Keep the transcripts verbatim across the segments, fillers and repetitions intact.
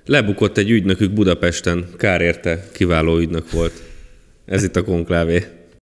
Lebukott egy ügynökük Budapesten. Kár érte, kiváló ügynök volt. Ez itt a Konklávé.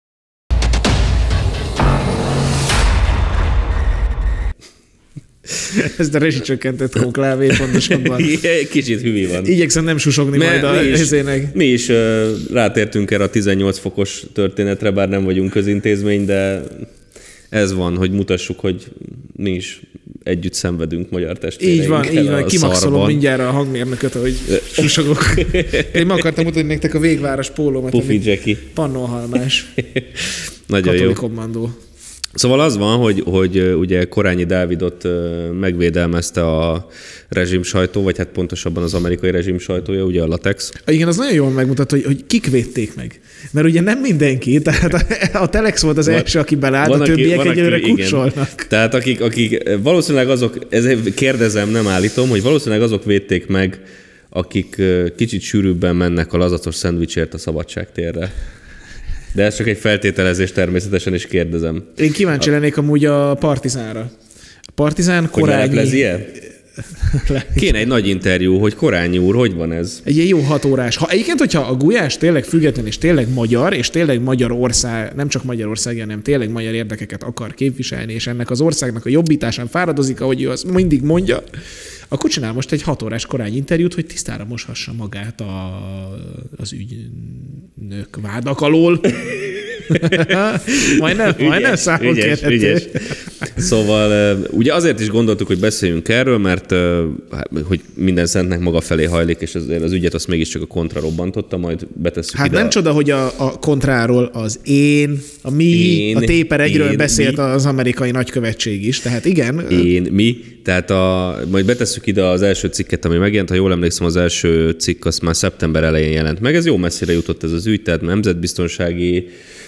Ez a rezsicsökkentett Konklávé pontosabban. Kicsit hüvi van. Igyekszem nem susogni Mert majd a helyzének. Mi is uh, rátértünk erre a tizennyolc fokos történetre, bár nem vagyunk közintézmény, de ez van, hogy mutassuk, hogy mi is együtt szenvedünk magyar testvéreinkkel. Így van, így van. Kimaxolom mindjárt a hangmérnököt, ahogy susogok. Én meg akartam mutatni nektek a végváros pólómat. Pufi Jackie. Pannonhalmás. Nagyon jó. Kommandó. Szóval az van, hogy, hogy ugye Korányi Dávidot megvédelmezte a rezsim sajtó, vagy hát pontosabban az amerikai rezsim sajtója, ugye a Latex. Igen, az nagyon jól megmutatta, hogy, hogy kik védték meg. Mert ugye nem mindenki, tehát a, a Telex volt az van, első, aki belállt, a többiek aki, egyelőre kuksolnak. Tehát akik, akik valószínűleg azok, ezért kérdezem, nem állítom, hogy valószínűleg azok védték meg, akik kicsit sűrűbben mennek a lazacos szendvicsért a Szabadságtérre. De ez csak egy feltételezés, természetesen is kérdezem. Én kíváncsi a... lennék amúgy a Partizánra. A Partizán Korányi... Kéne egy nagy interjú, hogy Korányi úr, hogy van ez? Egy ilyen jó hat órás. Ha egyébként, hogyha a Gulyás tényleg független, és tényleg magyar, és tényleg Magyarország, nem csak Magyarország, hanem tényleg magyar érdekeket akar képviselni, és ennek az országnak a jobbításán fáradozik, ahogy ő azt mindig mondja, akkor csinál most egy hat órás Korányi interjút, hogy tisztára moshassa magát a, az ügynök vádak alól. majdnem, majdnem számon kérhető. Ügyes. Szóval ugye azért is gondoltuk, hogy beszéljünk erről, mert hogy minden szentnek maga felé hajlik, és azért az ügyet azt mégiscsak a kontra robbantotta, majd betesszük hát ide. Nem a... csoda, hogy a, a kontráról az én, a mi, én, a téper egyről én, beszélt mi. Az amerikai nagykövetség is, tehát igen. Én, mi, tehát a, majd betesszük ide az első cikket, ami megjelent, ha jól emlékszem, az első cikk az már szeptember elején jelent meg. Ez jó messzire jutott ez az ügy, tehát nemzetbiztonsági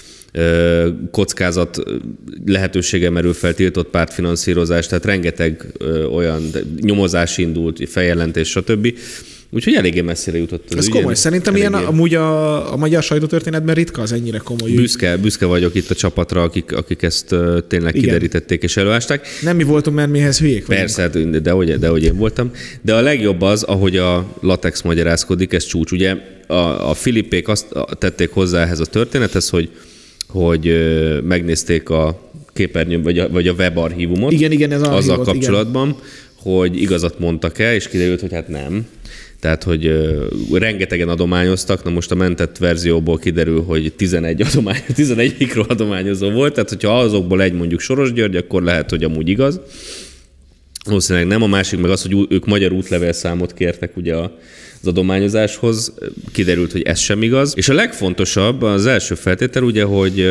kockázat lehetősége merül fel, tiltott pártfinanszírozás, tehát rengeteg olyan nyomozás indult, feljelentés, stb. Úgyhogy eléggé messzire jutott az Ez ügy. komoly. Szerintem eléggé... ilyen amúgy a, a magyar sajtótörténetben ritka az ennyire komoly. Büszke, büszke vagyok itt a csapatra, akik, akik ezt tényleg Igen. kiderítették és előásták. Nem mi voltunk, mert mihez hülyék vagyunk. Persze, de hogy, de hogy én voltam. De a legjobb az, ahogy a Latex magyarázkodik, ez csúcs. Ugye a, a Filippék azt tették hozzá ehhez a történethez, hogy hogy megnézték a képernyőn, vagy a, vagy a webarchívumot. Igen, igen, ez a azzal kapcsolatban, igen. hogy igazat mondtak-e, és kiderült, hogy hát nem. Tehát, hogy uh, rengetegen adományoztak, na most a mentett verzióból kiderül, hogy tizenegy, adomány, tizenegy mikroadományozó volt, tehát hogyha azokból egy mondjuk Soros György, akkor lehet, hogy amúgy igaz. Valószínűleg nem. A másik meg az, hogy ők magyar útlevélszámot kértek ugye a az adományozáshoz, kiderült, hogy ez sem igaz. És a legfontosabb, az első feltétel ugye, hogy,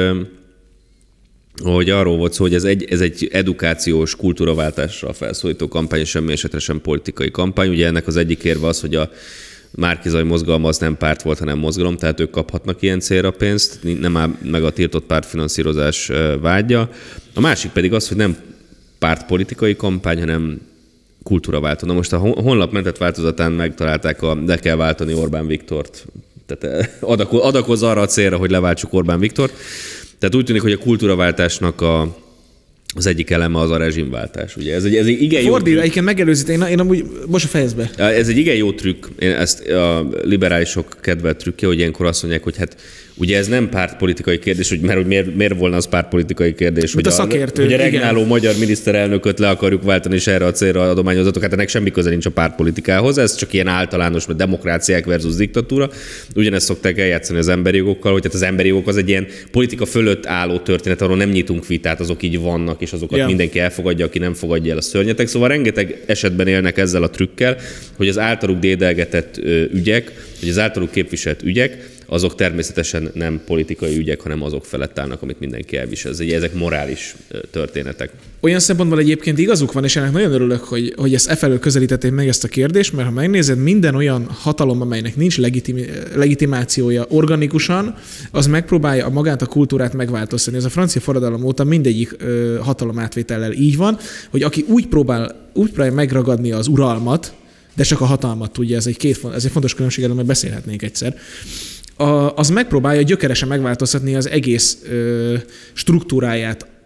hogy arról volt szó, hogy ez egy, ez egy edukációs kultúraváltásra felszólító kampány, semmi esetre sem politikai kampány. Ugye ennek az egyik érve az, hogy a Márki-Zay mozgalma az nem párt volt, hanem mozgalom, tehát ők kaphatnak ilyen célra pénzt, nem áll meg a tiltott pártfinanszírozás vágya. A másik pedig az, hogy nem pártpolitikai kampány, hanem kultúraváltó. Na most a honlap mentett változatán megtalálták a le kell váltani Orbán Viktort. Tehát adakoz arra a célra, hogy leváltsuk Orbán Viktort. Tehát úgy tűnik, hogy a kultúraváltásnak a, az egyik eleme az a rezsimváltás. Ugye ez egy, ez egy igen jó Fordít, egyébként megelőzít, én, én amúgy, most a fejezd be. Ez egy igen jó trükk, én ezt a liberálisok kedvelt trükkje, hogy ilyenkor azt mondják, hogy hát ugye ez nem pártpolitikai kérdés, hogy mert hogy miért, miért volna az pártpolitikai kérdés, hogy a, szakértő, hogy a regnáló igen. magyar miniszterelnököt le akarjuk váltani, és erre a célra adományozatok. Hát ennek semmi köze nincs a pártpolitikához, ez csak ilyen általános, mert demokráciák versus diktatúra. Ugyanezt szokták eljátszani az emberi jogokkal, hogy hát az emberi jogok az egy ilyen politika fölött álló történet, arról nem nyitunk vitát, azok így vannak, és azokat ja. mindenki elfogadja, aki nem fogadja el, a szörnyetek. Szóval rengeteg esetben élnek ezzel a trükkel, hogy az általuk dédelgetett ügyek, hogy az általuk képviselt ügyek, azok természetesen nem politikai ügyek, hanem azok felett állnak, amit mindenki elvisel. Ezek morális történetek. Olyan szempontból egyébként igazuk van, és ennek nagyon örülök, hogy, hogy ezt efelől közelítették meg ezt a kérdést, mert ha megnézed, minden olyan hatalom, amelynek nincs legitim, legitimációja organikusan, az megpróbálja a magát a kultúrát megváltoztatni. Ez a francia forradalom óta mindegyik ö, hatalomátvétellel így van, hogy aki úgy próbál, úgy próbál megragadni az uralmat, de csak a hatalmat tudja, ez egy, két, ez egy fontos különbség, erről majd beszélhetnénk egyszer, A, az megpróbálja gyökeresen megváltoztatni az egész ö, struktúráját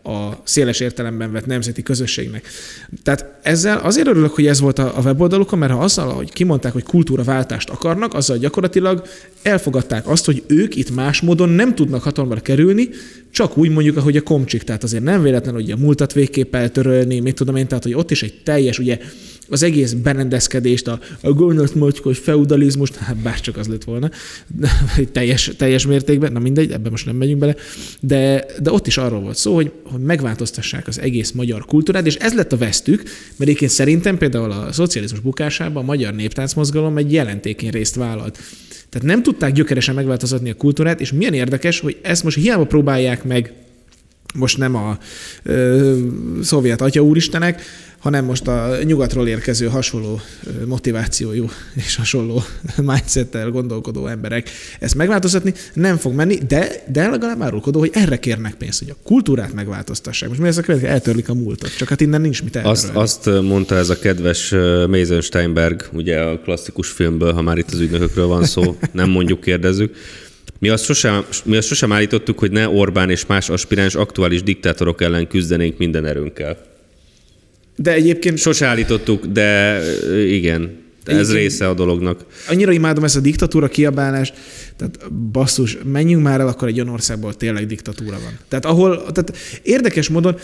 a széles értelemben vett nemzeti közösségnek. Tehát ezzel azért örülök, hogy ez volt a weboldalukon, mert ha azzal, hogy kimondták, hogy kultúraváltást akarnak, azzal gyakorlatilag elfogadták azt, hogy ők itt más módon nem tudnak hatalomra kerülni, csak úgy mondjuk, ahogy a komcsik. Tehát azért nem véletlen, hogy a múltat végképp eltörölni, mit tudom én, tehát hogy ott is egy teljes, ugye az egész berendezkedést, a, a gonosz mocskos feudalizmust, hát bárcsak az lett volna, teljes, teljes mértékben, na mindegy, ebben most nem megyünk bele, de, de ott is arról volt szó, hogy, hogy megváltoztassák az egész magyar kultúrát, és ez lett a vesztük, mert egyébként szerintem például a szocializmus bukásában a magyar néptáncmozgalom egy jelentékén részt vállalt. Tehát nem tudták gyökeresen megváltoztatni a kultúrát, és milyen érdekes, hogy ezt most hiába próbálják meg, most nem a ö, szovjet atyaúristenek, hanem most a nyugatról érkező hasonló motivációjú és hasonló mindsettel gondolkodó emberek ezt megváltoztatni nem fog menni, de, de legalább árulkodó, hogy erre kérnek pénzt, hogy a kultúrát megváltoztassák. Most mi ez a következő? Eltörlik a múltat, csak hát innen nincs mit eltörölni. Azt, azt mondta ez a kedves Mason Steinberg, ugye a klasszikus filmből, ha már itt az ügynökökről van szó, nem mondjuk, kérdezzük. Mi azt, sosem, mi azt sosem állítottuk, hogy ne Orbán és más aspiráns aktuális diktátorok ellen küzdenénk minden erőnkkel. De egyébként... Sose állítottuk, de igen, ez igen, része a dolognak. Annyira imádom ezt a diktatúra kiabálást, tehát basszus, menjünk már el, akkor egy olyan országból tényleg diktatúra van. Tehát ahol, tehát érdekes módon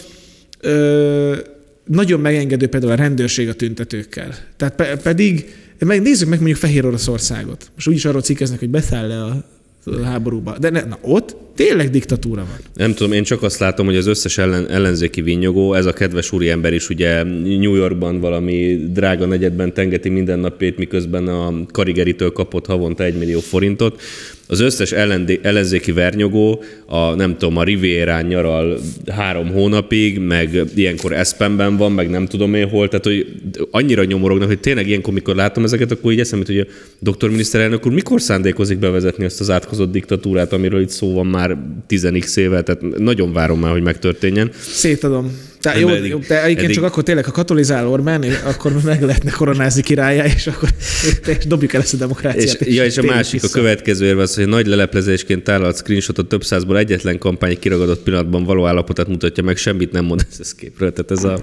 ö, nagyon megengedő például a rendőrség a tüntetőkkel. Tehát pe, pedig, meg nézzük meg mondjuk Fehér Oroszországot. Most úgyis arról cikkeznek, hogy beszáll le a háborúba. De ne, na, ott tényleg diktatúra van. Nem tudom, én csak azt látom, hogy az összes ellen, ellenzéki vinnyogó, ez a kedves úriember is ugye New Yorkban valami drága negyedben tengeti minden napét, miközben a Karigeritől kapott havonta egy millió forintot. Az összes ellenzéki vernyogó, a, nem tudom, a Rivierán nyaral három hónapig, meg ilyenkor Aspenben van, meg nem tudom én hol, tehát hogy annyira nyomorognak, hogy tényleg ilyenkor, mikor látom ezeket, akkor így eszembe, hogy a doktor miniszterelnök úr mikor szándékozik bevezetni azt az átkozott diktatúrát, amiről itt szó van már tíz éve, tehát nagyon várom már, hogy megtörténjen. Szétadom. Tehát jó, eddig, jó, de egyébként eddig... csak akkor tényleg, ha katonizál Orbán, akkor meg lehetne koronázni királyá, és akkor dobjuk el ezt a demokráciát. És, ja, és a másik, vissza. A következő érve az, hogy nagy leleplezésként tállalt screenshotot több százból egyetlen kampány kiragadott pillanatban való állapotát mutatja meg, semmit nem mond ez a képről. Tehát ez a...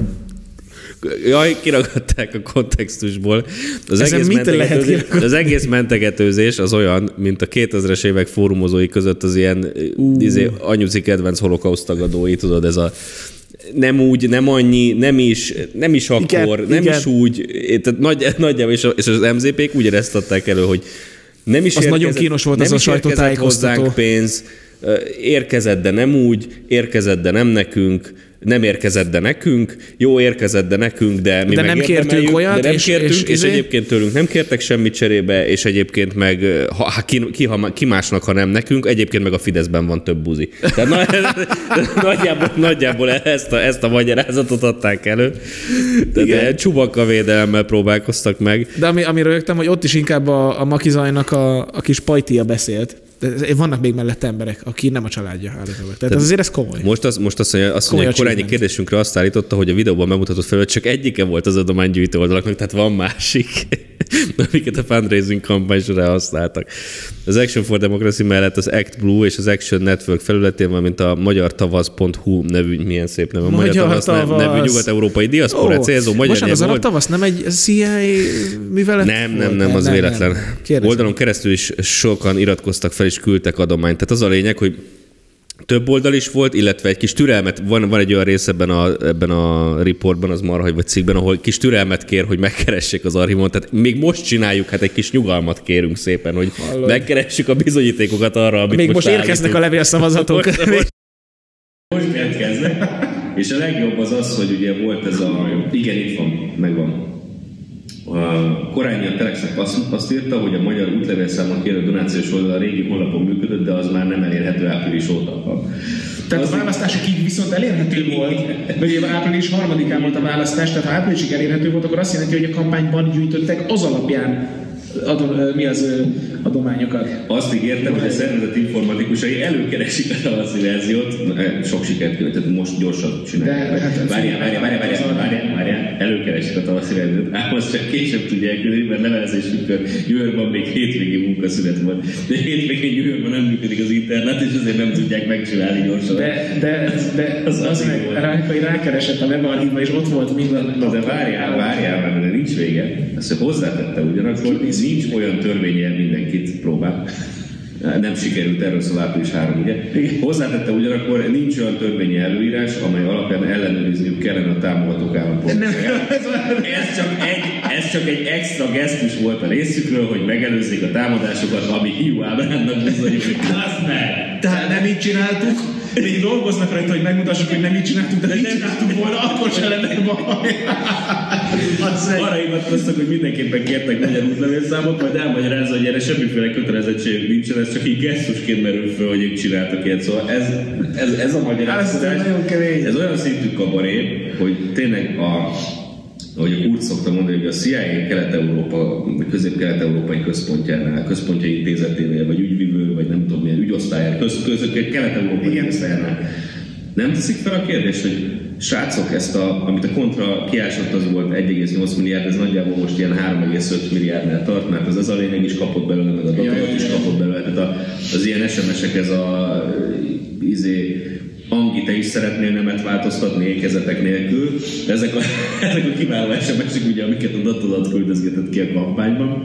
Jaj, kiragadták a kontextusból. Az egész, mentegetőzés, az egész mentegetőzés az olyan, mint a kétezres évek fórumozói között az ilyen uh. izé, anyuci kedvenc holokauszt tagadói, tudod, ez a nem úgy, nem annyi, nem is, nem is akkor, igen, nem igen. is úgy. Tehát nagy, nagyjából, és, és az em zé pék úgy ezt adták elő, hogy nem is az érkezett, nagyon kínos volt az a sajtótájékoztató. Pénz, érkezett, de nem úgy, érkezett, de nem nekünk, nem érkezett, de nekünk, jó érkezett, de nekünk, de mi de nem kértünk olyat, de nem és, kértünk, és, és, és egyébként tőlünk nem kértek semmit cserébe, és egyébként meg ha, ki, ki, ha, ki másnak, ha nem nekünk, egyébként meg a Fideszben van több buzi. Tehát na, nagyjából, nagyjából ezt, a, ezt a magyarázatot adták elő. Tehát Csubakka védelemmel próbálkoztak meg. De ami, ami rögtem, hogy ott is inkább a, a Makizajnak a, a kis pajtia beszélt. De vannak még mellett emberek, aki nem a családja állítólag. Tehát ez azért ez komoly. Most, az, most azt mondja, azt mondja, hogy korányi kérdésünkre azt állította, hogy a videóban bemutatott fel, hogy csak egyike volt az adománygyűjtő oldalaknak, tehát van másik, amiket a fundraising kampány során használtak. Az Action for Democracy mellett az Act Blue és az Action Network felületén, valamint a magyartavasz pont hu nevű, milyen szép neve, Magyar, Magyar Tavasz nevű nyugat-európai diaszpora oh, célzó magyar nyelvű. Az arab tavasz nem egy C I A művelet? Nem, nem, nem, az nem, véletlen. Nem. Oldalon keresztül is sokan iratkoztak fel, és küldtek adományt. Tehát az a lényeg, hogy több oldal is volt, illetve egy kis türelmet, van, van egy olyan rész ebben a, ebben a reportban, az marha, vagy cikkben, ahol kis türelmet kér, hogy megkeressék az archívumot. Tehát még most csináljuk, hát egy kis nyugalmat kérünk szépen, hogy Hallod. megkeressük a bizonyítékokat arra, amit még most most érkeznek a levélszavazatok. Most, most, most érkeznek. És a legjobb az az, hogy ugye volt ez a... Igen, itt van, megvan. A Korányi a Telexnek azt, azt írta, hogy a magyar útlevélszámon kérő donációs oldal a régi honlapon működött, de az már nem elérhető április óta. Tehát az a választásokig viszont elérhető volt, vagy április harmadikán volt a választás, tehát ha áprilisig elérhető volt, akkor azt jelenti, hogy a kampányban gyűjtöttek az alapján adon, mi az adományokat. Azt ígértem, hogy a szervezet informatikusai előkeresik a tavaszi verziót. Sok sikert kívánok, tehát most gyorsan csinálják. Hát várjál, várjál, várjál, várjál, várjál, várjál, előkeresik a tavaszi verziót. Ám azt csak később tudják küldeni, mert levelezésükön New Yorkban még hétvégi munkaszünet van. De hétvégén New Yorkban nem működik az internet, és azért nem tudják megcsinálni gyorsan. De, de, de az, az meg rá, rákeresett a webarchívba, és ott volt minden. Na de várjál, várjál, várjál, de nincs vége. Ezt hozzátette ugyanakkor, nincs olyan törvényel mindenkit próbál. Nem sikerült, erről szól április harmadika, ugye? Hozzátette ugyanakkor, nincs olyan törvényi előírás, amely alapján ellenőrizniük kellene a támogatók állampolgárságát. Ez csak egy, ez csak egy extra gesztus volt a részükről, hogy megelőzzék a támadásokat, ami hiú ábránnak bizonyul. Azt meg! Tehát nem így csináltuk, még dolgoznak rajta, hogy megmutassuk, hogy nem így csináltuk, de nem csináltuk volna, akkor se lenne baj. Arra hivatkoztak, hogy mindenképpen kértek magyar útlevélszámot, majd elmagyarázza, hogy erre semmiféle kötelezettségük nincsen, ez csak így gesztusként merül föl, hogy ők csináltak ilyet. Szóval ez, ez, ez a magyarázkodás, ez olyan szintű kabaré, hogy tényleg a ahogy a Kurz szokta mondani, hogy a C I A Kelet-Európa, közép-kelet-európai központjánál, központjai intézeténél, vagy ügyvivő, vagy nem tudom milyen ügyosztályán, köz, köz, kelet-európai ügyosztályánál nem teszik fel a kérdést, hogy srácok, ezt a, amit a kontra kiásott, az volt egy egész nyolc milliárd, ez nagyjából most ilyen három egész öt milliárdnál tart, mert az az a lényeg is kapott belőle, meg a datorat is kapott belőle, tehát a, az ilyen es em esek, ez a izé, Angi, te is szeretnél nemet változtatni ékezetek nélkül. Ezek a, ezek a kiváló es em esek, ugye, amiket a datodat küldözgetett ki a kampányban.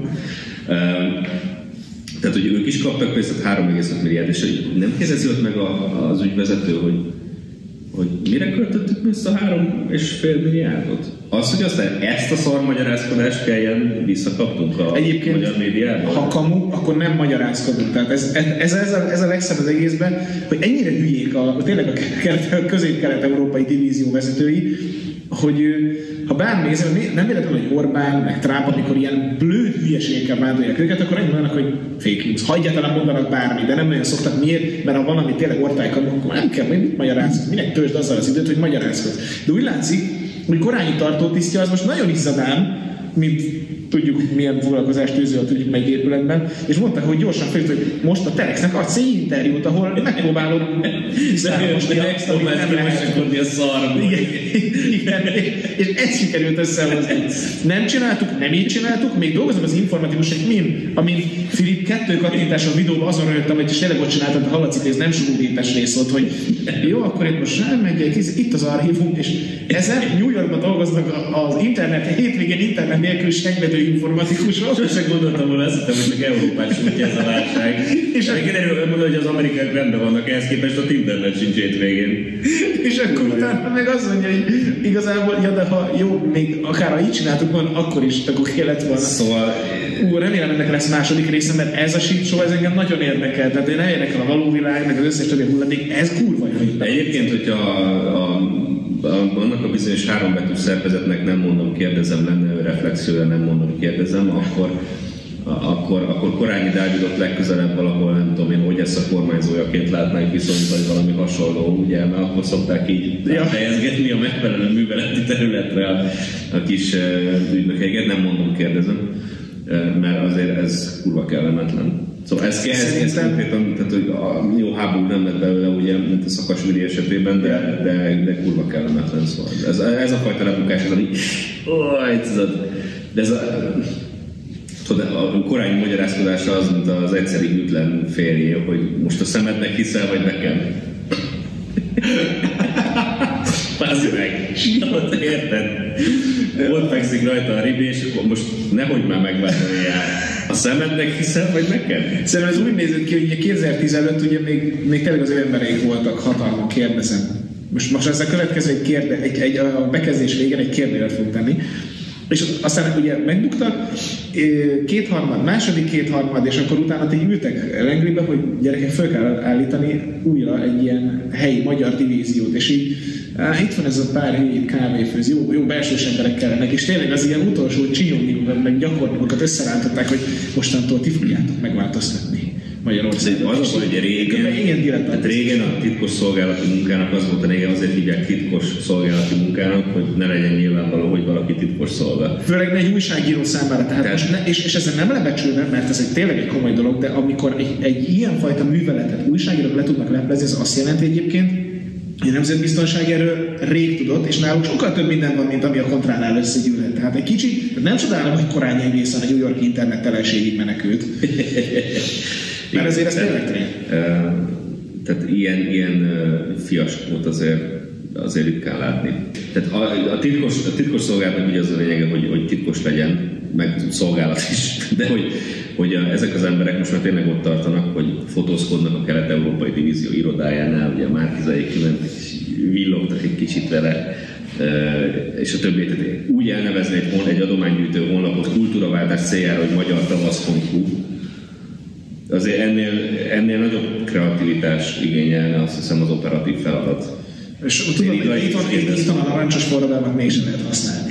Tehát, hogy ők is kaptak pénzt, három egész öt milliárd, és nem kérdezi ott meg a, az ügyvezető, hogy, hogy mire költöttük ezt a három és fél milliárdot? Az, hogy aztán ezt a szarmagyarázkodást kelljen visszakaptunk a Egyébként, magyar médiában? Ha kamu, akkor nem magyarázkodunk. Tehát ez, ez, ez, a, ez a legszebb az egészben, hogy ennyire hülyék a, tényleg a közép-kelet-európai divízió vezetői, hogy ha bármi nézem, nem véletlenül, hogy Orbán, meg Trump, amikor ilyen blőd hülyeségekkel vádolják őket, akkor annyi mondanak, hogy fake news. Ha egyáltalán mondanak bármi, de nem nagyon szoktak. Miért? Mert ha valami tényleg ortálykan, akkor nem kell, mit magyarázkodni. Minek töltsd azzal az időt, hogy magyarázkodj. De úgy látszik, hogy korányi tartótisztja az most nagyon izzadán, mint tudjuk, milyen foglalkozást űzöl, tudjuk melyik épületben, és mondta, hogy gyorsan felült, hogy most a Telexnek adsz egy interjút, ahol megpróbálod tisztálmosni azt, amit nem lehet. a szarba. Igen, igen, és ezt sikerült összehozni. Nem csináltuk, nem így csináltuk, még dolgozom az informatikusok, min, amin Filip kettő kattintás a videóban azon rögtem, hogy tényleg ott csináltad, de hallatszik, hogy ez nem sugódítás rész volt, hogy jó, akkor itt most rámegyek, itt az archívum, és ezen New Yorkban dolgoznak az internet, hétvégén internet nélkül segvedő informatikusok. Sose gondoltam volna, azt hittem, hogy csak Európán sújtja ez a válság. És akkor kiderül, hogy az amerikaiak rendben vannak, ehhez képest a internet sincs hétvégén. És akkor utána meg azt mondja, hogy igazából, ja, de ha jó, még akár ha így csináltuk van, akkor is akkor kellett volna. Szóval... Ú, remélem ennek lesz második része, mert ez a shit show, ez engem nagyon érdekel. Tehát én nem érdekel a való világ, meg az összes többi hulladék, ez kurva jó. Egyébként, hogyha a, a, a, annak a bizonyos hárombetű szervezetnek nem mondom, kérdezem, lenne reflexiója, nem mondom, kérdezem, akkor Akkor, akkor Korányi Dávidot legközelebb valahol, nem tudom én, hogy ezt a kormányzójaként látnánk viszont, vagy valami hasonló, ugye, mert akkor szokták így ja. helyezgetni a megfelelő műveleti területre a, a kis uh, ügynökeket, nem mondom, kérdezem, uh, mert azért ez kurva kellemetlen. Szóval ez, ez, ez konkrétan, tehát hogy a jó háború nem lett belőle, ugye, mint a Szakasvili esetében, de, de, de kurva kellemetlen, szóval ez, ez a fajta lebukás, ez ami, oj, tudod, de ez a, tudod, a korányi magyarázkodása az, mint az egyszerű ütlen férje, hogy most a szemednek hiszel, vagy nekem? Pázd meg! Ott érted? Ott fekszik rajta a ribi, és akkor most nehogy már megváltoljál. A szemednek hiszel, vagy nekem? Szerintem ez úgy nézett ki, hogy ugye kétezer-tizenöt ugye még, még tényleg az ő embereik voltak hatalmon, kérdezem. Most, most ez a következő egy, kérde, egy, egy a bekezdés végén egy kérdőre fogunk tenni. És aztán ugye megbuktak, kétharmad, második kétharmad, és akkor utána így ültek lengribe, hogy gyerekek, föl kell állítani újra egy ilyen helyi magyar divíziót, és így á, itt van ez a pár hülyét kávéfőz, jó, jó belsős emberek kellenek, és tényleg az ilyen utolsó csinyomnikokat, meg gyakornokokat összerántották, hogy mostantól ti fogjátok megváltoztatni Magyarországon. Az az, hogy régen, hát régen a titkos szolgálati munkának az volt a régen, azért hívják titkos szolgálati munkának, hogy ne legyen nyilvánvaló, hogy valaki titkos szolgál. Főleg egy újságíró számára. Tehát most ne, és, és ezen nem lebecsülve, mert ez egy tényleg egy komoly dolog, de amikor egy, egy ilyenfajta műveletet újságírók le tudnak leplezni, ez azt jelenti egyébként, hogy a nemzetbiztonság erről rég tudott, és náluk sokkal több minden van, mint ami a kontránál összegyűlhet. Tehát egy kicsit, nem csodálom, hogy Korányi egészen a New York internet telenségig menekült. Mert azért ez tényleg tény. Tehát ilyen, ilyen fiaskót azért, azért ritkán látni. Tehát a, a, titkos, a titkos szolgálatnak ugye az a lényege, hogy, hogy titkos legyen, meg szolgálat is, de hogy, hogy a, ezek az emberek most már tényleg ott tartanak, hogy fotózkodnak a Kelet-Európai Divízió irodájánál, ugye a Márki-Zay kiment, villogtak egy kicsit vele, és a többi. Tehát úgy elnevezni egy, egy adománygyűjtő honlapot kultúraváltás céljára, hogy magyar tavasz pont hu, azért ennél, ennél nagyobb kreativitás igényelne, azt hiszem, az operatív feladat. És tudod, hogy itt van, itt van a narancsos forradalmat mégsem lehet használni.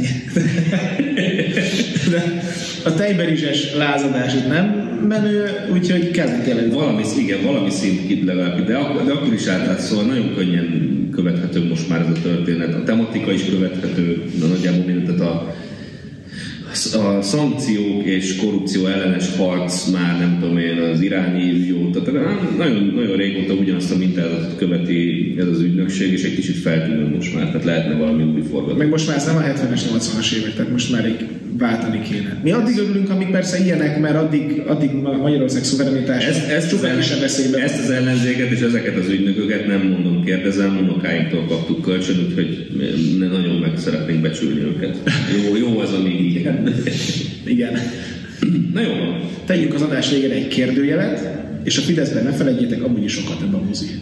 De a tejberizses lázadás itt nem menő, úgyhogy kellene tényleg. Valami, igen, valami szint legalább, de, ak- de akkor is átlát, szóval nagyon könnyen követhető most már ez a történet. A tematika is követhető, de nagyjából mindent a a szankciók és korrupció ellenes harc már nem tudom én, az iráni jó, tehát nagyon, nagyon régóta ugyanazt a mintázatot követi ez az ügynökség, és egy kicsit feltűnő most már, tehát lehetne valami új forgató. Meg most már ez nem a hetvenes, nyolcvanas évek, tehát most már egy váltani kéne. Mi addig örülünk, amíg persze ilyenek, mert addig, addig Magyarország szuverenitás ezt, ezt, csupán is veszélybe. Ezt az ellenzéket és ezeket az ügynököket nem mondom, kérdezem, unokáinktól kaptuk kölcsön, úgyhogy nagyon meg szeretnénk becsülni őket. Jó, jó az, amíg ilyen. Igen. Na jó van. Tegyünk az adás végére egy kérdőjelet, és a Fideszben ne felejtjétek, amúgy is sokat ebben a mozi.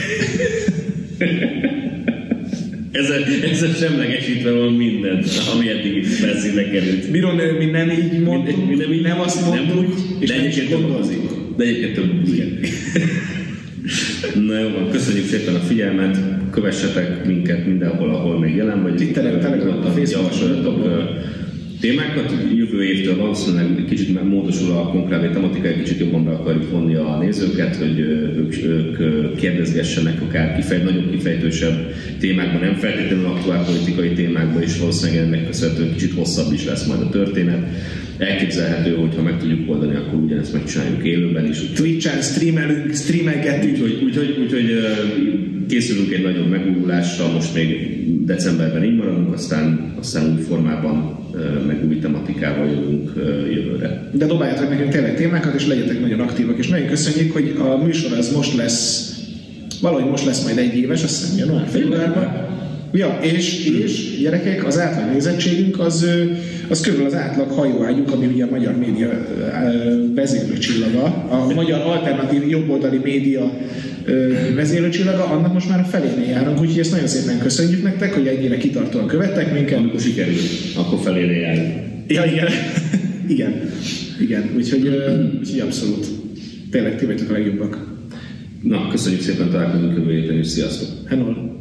Ezzel, ezzel semlegesítve van mindent, ami eddig felszínre került. Miről mi nem így mondtuk, mi, mi nem, így, nem azt mondtuk, nem, és de egyébként több mozik. De egyébként több mozik. Na jó van, köszönjük szépen a figyelmet, kövessetek minket mindenhol, ahol még jelen vagy. Twitteren, Telegramon, Facebookon. Témákat jövő évtől valószínűleg kicsit módosul a konklávé tematika, egy kicsit jobban be akarjuk vonni a nézőket, hogy ők, ők kérdezgessenek akár kifejt, nagyobb kifejtősebb témákban, nem feltétlenül aktuál politikai témákban, és valószínűleg ennek köszönhetően kicsit hosszabb is lesz majd a történet. Elképzelhető, hogy ha meg tudjuk oldani, akkor ugyanezt megcsináljuk élőben is. Twitch-en streamelünk, streamelgetünk. Úgyhogy úgy, úgy, úgy, úgy, készülünk egy nagyobb megújulással, most még decemberben így maradunk, aztán, aztán új formában, meg új tematikával jövünk jövőre. De dobáljátok nekünk tényleg témákat, és legyetek nagyon aktívak, és nagyon köszönjük, hogy a műsor az most lesz, valahogy most lesz majd egy éves, azt hiszem január-februárban. Ja, és, és gyerekek, az átlag nézettségünk az, az körül az átlag hajóágyuk, ami ugye a magyar média vezérlőcsillaga, a magyar alternatív jobboldali média vezérlőcsillaga, annak most már a felénél járunk, úgyhogy ezt nagyon szépen köszönjük nektek, hogy ennyire kitartóan követtek minket. Amikor sikerül, akkor felénél járunk. Ja, igen. igen. Igen, úgyhogy, úgyhogy abszolút. Tényleg ti vagytok a legjobbak. Na, köszönjük szépen, találkozunk jövő héten, és sziasztok! Hello.